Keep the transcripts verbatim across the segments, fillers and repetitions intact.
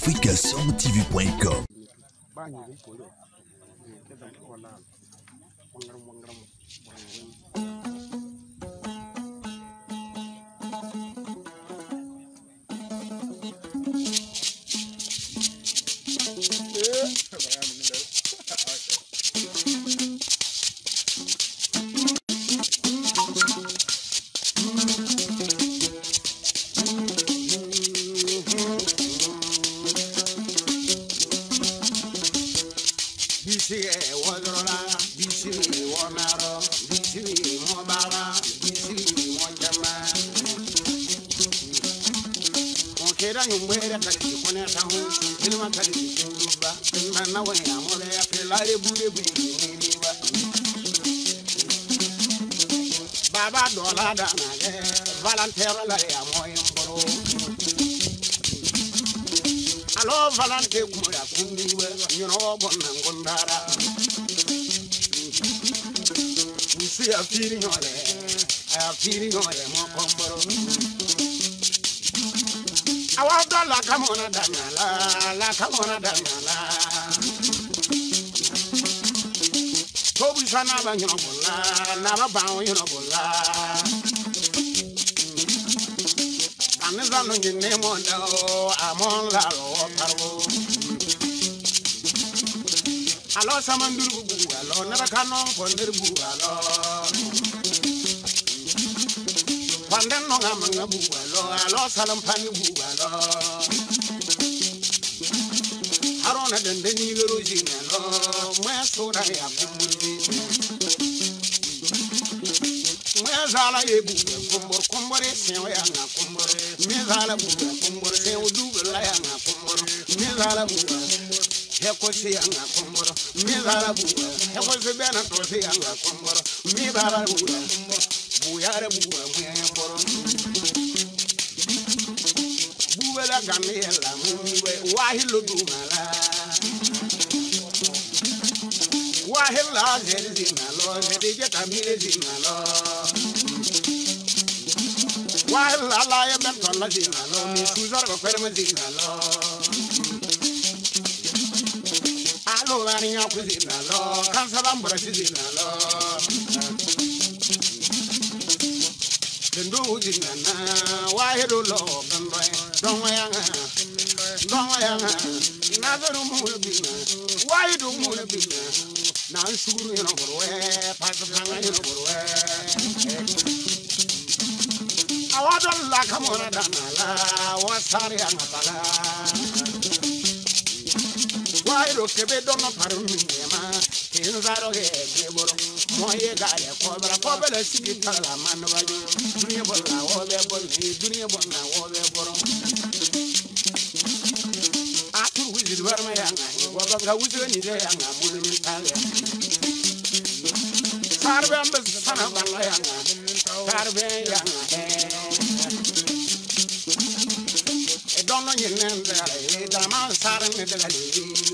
africa sound t v point com. Baba dola da na volunteer la ya moy mboro alo volunteer ku ya kundi we you know bon ngondara we see a feeling ole a feeling ole mo komboro awa dola kamona da la la kamona da la Tobi sana ba you know bola na ba ba you know bola Anizano nyine mondo amon la lo parwo Alo samanduru bu alo na kano ponder bu alo Panden no ngamanga bu alo alo salam pani bu alo Arona dende ni loro jinalo mweso da ya kumuri Mezala yebu kumbor kumbor sewa ya na kumbor Mezala bu kumbor sewa du la ya na kumbor Mezala bu heko se ya na kumbor Mezala bu heko se bena to se ya na kumbor Mezala bu bu yare bu kumbor Bu la gamela mu we wahilo du mala Wahila zedinalo zedijeta mirezinalo Wahila la ya bentola zinalo mi suzar ko ferme zinalo Alo lani ya kuzinalo kansala mbura zinalo Dendo zinana wahilo lo bendoy donwa yanga donwa yanga Nazaru mulbina wahido mulbina Na shuru you know borwe pasanga you know borwe Awadon la kamona danala wasari anapala Wairo kebe dono parumema kinzaro ge geboro moye gare kobra kobele sigitala manwaji dunia bolla obe bolli dunia bonna obe boro Atu wizir warma yanga wabga wizir ni de yanga mulmin tale Sarbe ambe sana banga yanga Sarbe yanga E dono nyinende ale dama sarne de ale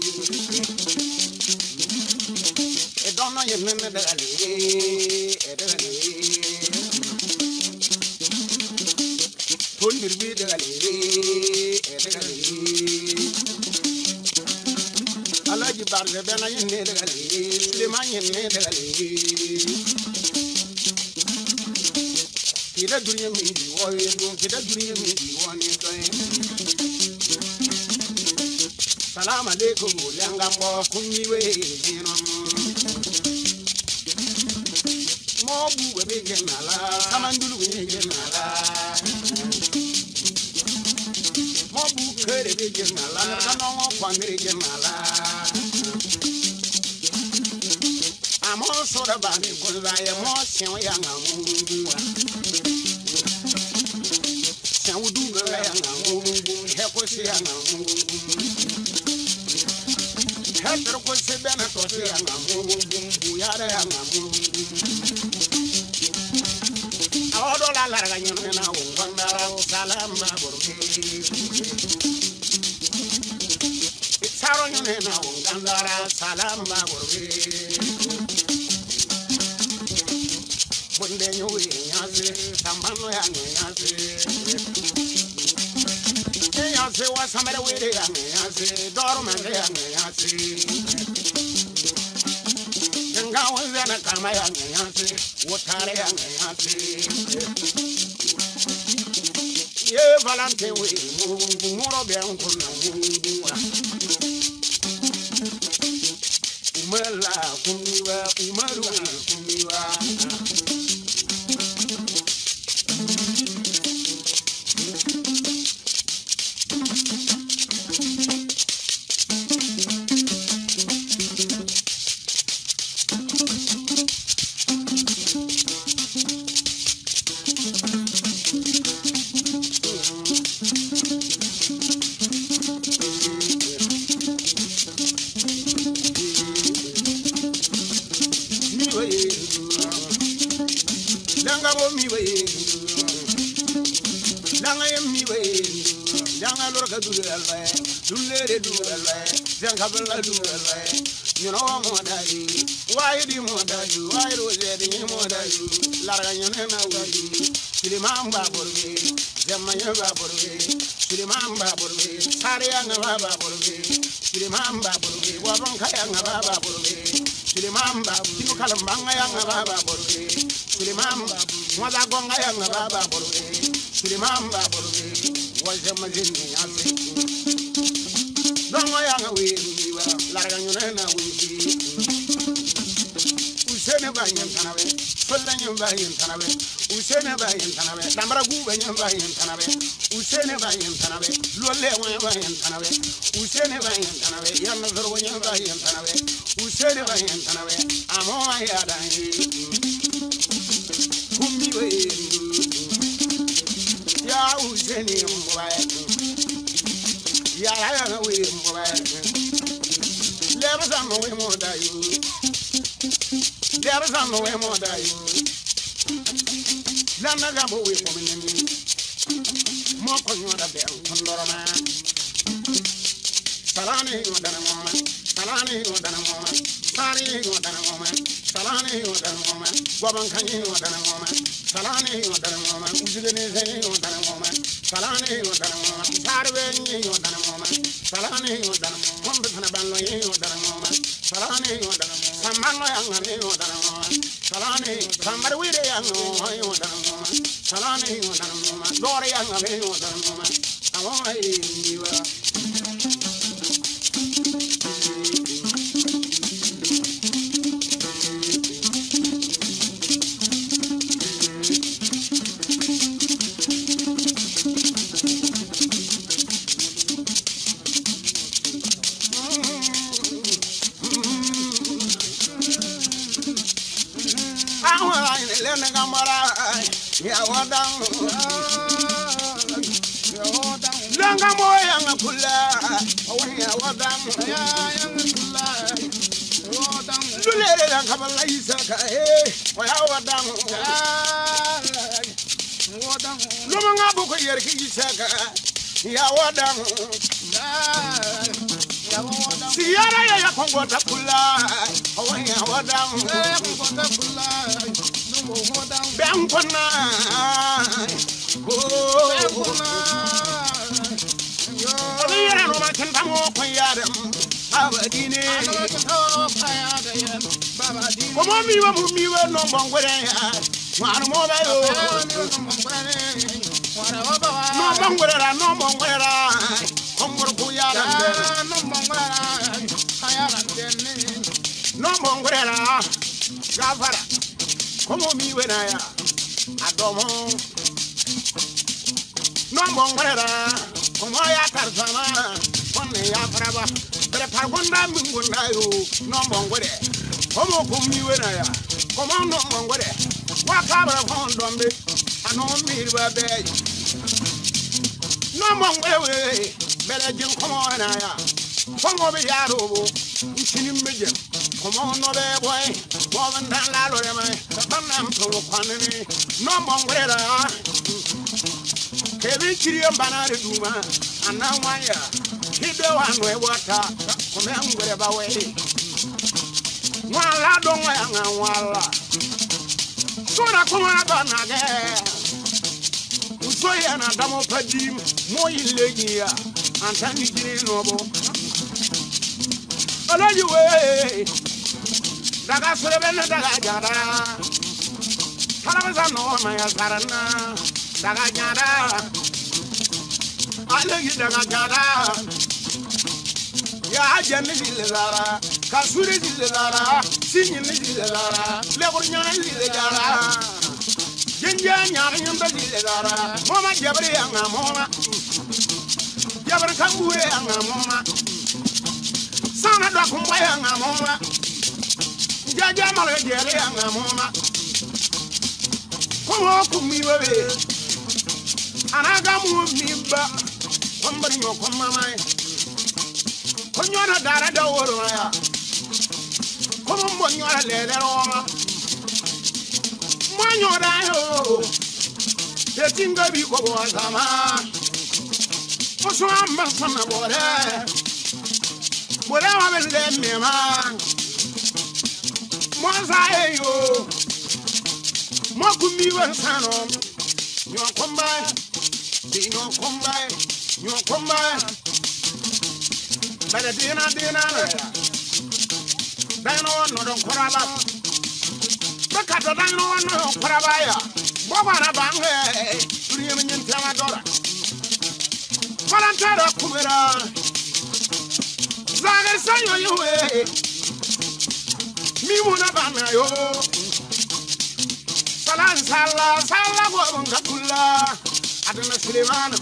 E dono nyinende de ale e de ale Tondir bi de ale e de ale Alaji barbe bena yinne de ale Liman yinne de ale Kida dunia mi woye dun kida dunia mi woni doy Salam alaikum langa mo kunni we jino Mo bu we be genala samandulu we genala Mo bu kere be genala na no kwamere genala Amo soda bani kola ya mo sen ya ngamu Udu la yanga mungu heko se yanga mungu Hetero ko se bena to se yanga mungu yara yanga mungu Awodo la la ga nyono na wongandara salama borbe Saro nyono na wongandara salama borbe Bonde nyowe nyaze tambano yanga nyaze say what somebody with it, I say, Dorman, I say. Then go and then I come, I say, what are I say? Yeah, Valentine, we more of them. Umela, Kumiwa, Umaru, Kumiwa. Langa bo mi we, langa yem mi we, langa lorga du alwe, du le du alwe, langa bella du alwe. You know mo dai, why di mo dai, why do je di mo dai, larga nyane na wadi, silimamba borbe, jamanya ba borbe, silimamba borbe, sariya nga ba borbe, silimamba borbe, wabon kaya nga ba borbe, silimamba, tinu kalambanga ya nga ba borbe. Silimamba, mwaza gonga ya nga baba borwe. Silimamba borwe, waje majini yase. Dongo ya nga wiwa, larga nyone na wiwi. Usene ba yin tanawe, fulla yin ba yin tanawe. Usene ba yin tanawe, damra gube yin ba yin tanawe. Usene ba yin tanawe, lole wa ba yin tanawe. Usene ba yin tanawe, yanna zoro yin ba yin tanawe. Usene ba yin tanawe, amo ya dai. Ya uzeni mwae ya ya we mwae leba zamo we moda yu leba zamo we moda yu lana gabo we komini mo ko nyoda be kondoroma salani yodana mama salani yodana mama sari yodana mama salani yodana mama gwaban kanyi yodana mama salani yodana mama ujugene zeni yodana mama salani yodana mama sarwe nyi yodana mama salani yodana mama kombe kana banlo yi yodana mama salani yodana mama samano yanga ne yodana mama salani sambar wire yanga yodana mama salani yodana mama dore yanga ne yodana mama awon yi niwa. Langa moya nga kula, awanya wadang, yang kula, wadang. Lulere lang kabala isaka, eh, waya wadang, wadang. Lumanga buko yerki isaka, ya wadang, ya wadang. Siyara ya ya kongota kula, awanya wadang, ya kongota kula. Bangkona, oh, Bangkona. Yo, I don't want to come up with Adam. Abadine, come on, me, me, no more. One more, no more, no more. Come on, Kuyara, no more, no more. Gavara. Como mi buena a domo no mongrera como ya tarzana pone ya brava pero para gonda mungunda yo no mongre como con mi buena ya como no mongre wa cabra fondo mbe ano mi ba be no mongre we bele jin como na ya como be ya robo chini meje como no be boy woman dan la lo de mai tanam to kwanini no mongrera kebi chiri banare duma anawaya hibe wanwe wata come ngore ba we wala don wa nga wala sora ko na bana ge usoya na damo padim mo ilegia Antani jini nobo. Olo yuwe. Daga surebena daga jada. Talabaza no maya sarana. Daga jada. Alegi daga jada. Ya jani zilala. Kasuri zilala. Sinyi zilala. Lebur nyana zilala. Jinja nyana nyamba zilala. Mama jabri anga mama. Jabri kambure anga mama. Sana da kumbaya anga mama. Jaja mala jere anga mama. Komo kumiwe we. Anaga mu mimba. Kombari nyoko mama. Konyona dara da woro ya. Komo mbonyora lele roma. Mwanyora yo. Tetinga bi ko bozama. Oso amba sana bore. Bore wa bele mema. Mwaza yo. Mwakumi wa sano. Nyokomba. Di nyokomba. Nyokomba. Bada dina dina na. Dino no don koraba. Bakato dino no koraba ya. Baba na bange. Turiye minyin tama dora. Valantara kumera. Zaga sanyo yuwe. Mimuna bana yo. Salan sala sala go ngakula. Adana Suleiman.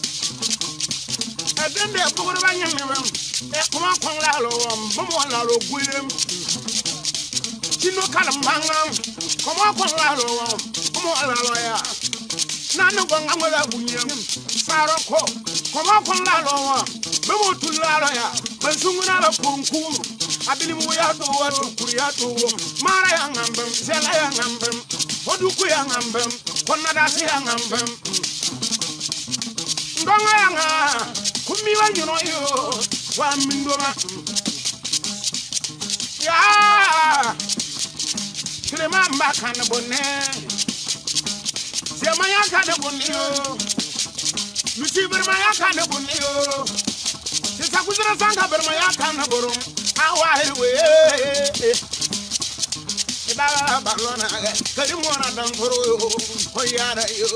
Adende pugura banyam. E kuma kon la lo mbo la lo gwilem. Tino kala mangam. Kuma kon la lo mbo la lo ya. Nanu go ngamala bunyam. Saroko. Kuma kon la lo mbo tu la lo ya. Bansunguna la kunkuru. Abili mu ya to wa to kuriya to mara ya ngambem. Sela ya ngambem. Oduku ya ngambem. Konada si ya ngambem. Ndonga ya nga. Kumiwa nyuno yo. Wa mindoma ya Kilema mbaka na bonne Sema ya kana bonne yo Luchi berma ya kana bonne yo Sisa kuzira sanga berma ya kana borom Awa hewe Ida balona Karimu wana dankoro yo Koyara yo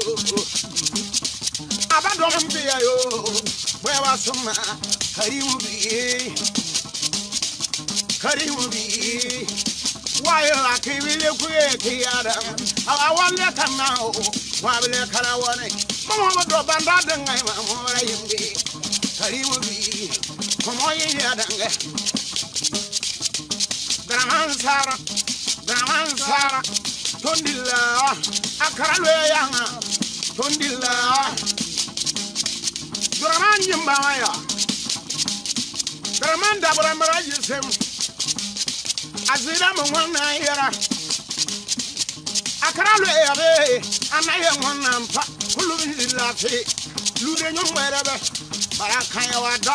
Abadom mbiya yo Wewa suma Karimu bi Karimu bi Why la kibile kuye kiyada Awa wale kanao Wabile karawane Mama do banda dengai mamora yimbi Karimu bi Komo yiyada nge Draman sara Draman sara Tondila Akaralwe yanga Tondila Draman yimba ya Draman dabra mara yisem Azira mwana yera Akaralwe yabe Anaye mwana mpa Kulubi lafi Lude nyomwerebe Barakanya wada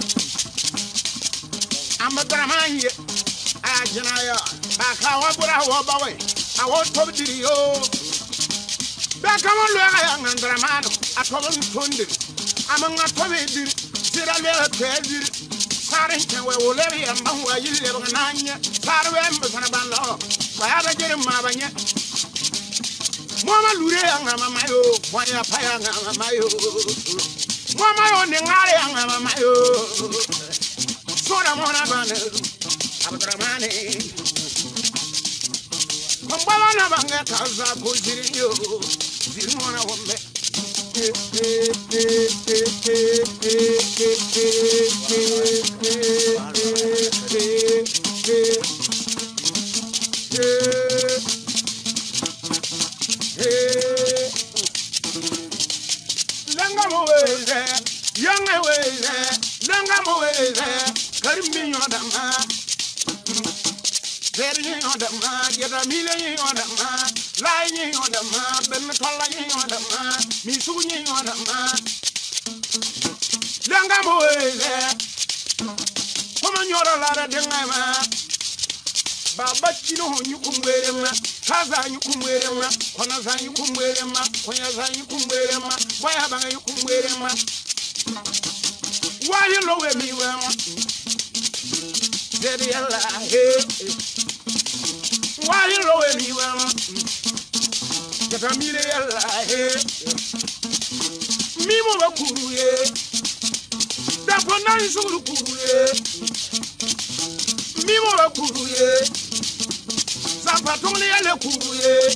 Ama Draman ye Ajinaya Baka wabura wabawe Awo tobdiri yo Baka mwana yanga Dramano Atobun tundi Ama nga tobdiri Zira lewa teziri Sarin we woleri amba wa yille bananya sarwe mbana banda wa ya bajere mabanye mama lure anga mama yo wanya paya anga mama yo mama yo ne ngare anga mama yo sora mona bana abdramane kombala na banga kaza ko ziri yo ziri mona wombe Langa moeze, young away, Langa moeze, Karimbi on the man, very on the man, get a million on the man, lying on the man, Benatola on the man, Misuni on the man. Langa moeze, come on, you're a lot of them. Baba chino nyukumwerema kaza nyukumwerema kona za nyukumwerema konya za nyukumwerema waya banga nyukumwerema Why you low at me? Well, Daddy, I hate. Why you low at me? Well, get a million I hate. Me more cool, yeah. That one nice little cool, yeah. Me more cool, yeah. Zapatoni and a cool, yeah.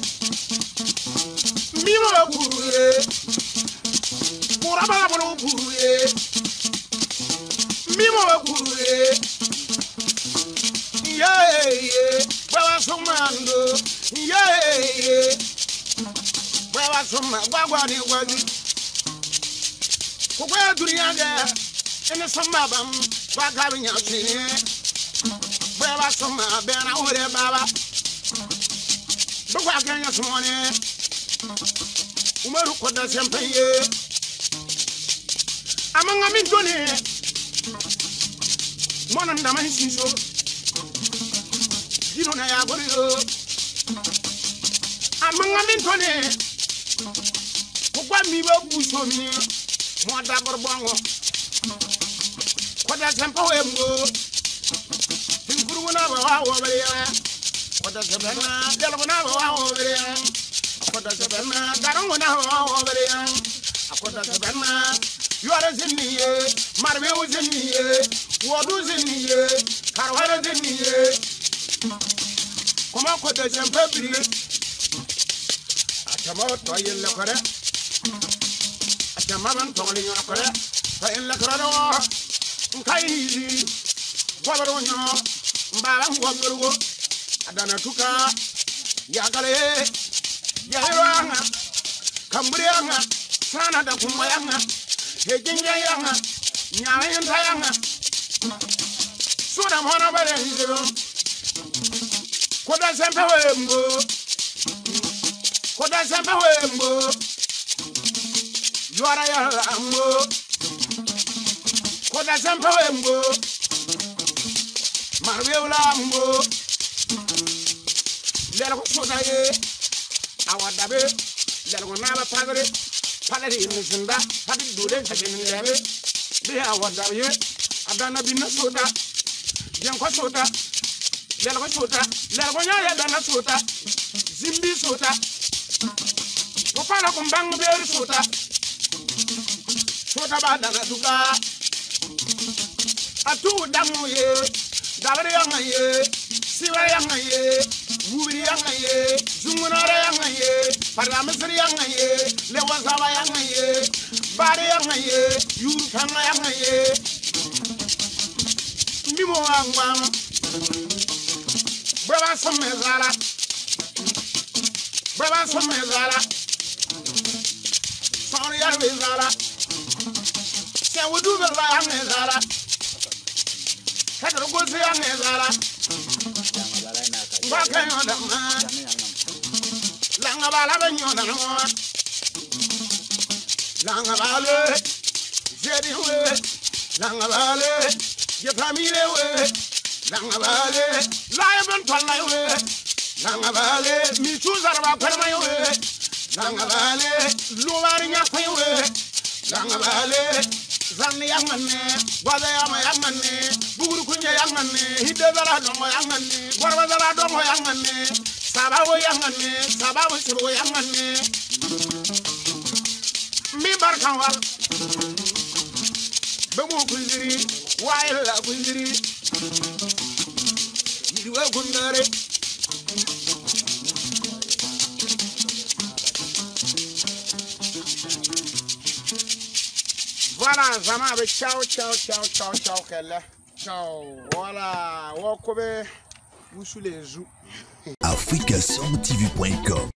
Me more cool, yeah. Murababa cool, yeah. Me more cool, yeah. Yeah, yeah. Well, I'm some man, yeah, yeah. Well, I'm some man, what was it? Where do you get in the summer? What having your chin? Where are some men over there, Baba? But what can you morning? Umaru put the champagne. Among a minute, one of the machines. You don't have what you among a minute. What me will push on me? What double bongo? What does Tempo go? Think you will never over there. What does the banana? There will never over there. What does the banana? I don't want to over there. What does the banana? You are in me, Marvel was in me, what was in me, Carwara in me. Come on, what does Tempo be? I come out to you, look at it. Maman told you, I in the corridor, Kaiji, Wabarono, Balam Wabaru, Adanatuka, Yakale, Yaranga, Cambrianga, Sana da Kumayanga, Hejinga, Nyan Tayanga, Soda Monabare, Koda Sempawembo, Koda Sempawembo. You are a lambo. Koda Sempawembo. Marvel Lambo. Let us show you our dabe. Let us never pagare. Paladi in the Sunda. Padi do it again in the abbey. They are what W. Adana Bina Soda. Yanko Soda. Let us show that. Let us know Adana Soda. Zimbi Soda. Popala Kumbang Berry Soda. Sota badana duka atu damu ye dabare yang ye siwa yang ye wuri yang ye zungunara yang ye paramisri yang ye lewasawa yang ye bare yang ye yurkanga yang ye mimo wangwang brava somezara brava somezara sorry yarwezara we do the Lang Zara. Had a good young Zara. Walking on the man. Langabala, Langabala, Jetty way, Langabala, your family way, Langabala, Lion Palai way, Langabala, me choose out of our Palai way, Langabala, Luaring up way, Langabala. Zani yangane, wada yama yangane, buguru kunja yangane, hidezara domo yangane, warwazara domo yangane, sabawo yangane, sabawo sibo yangane. Mi barkanwal, bemu kunjiri, waila kunjiri, yidiwe kundare. Voilà, Zama, ciao, ciao, ciao, ciao, ciao, Kelle. Ciao, voilà, Wakobe, vous sous les joues. africa sound t v point com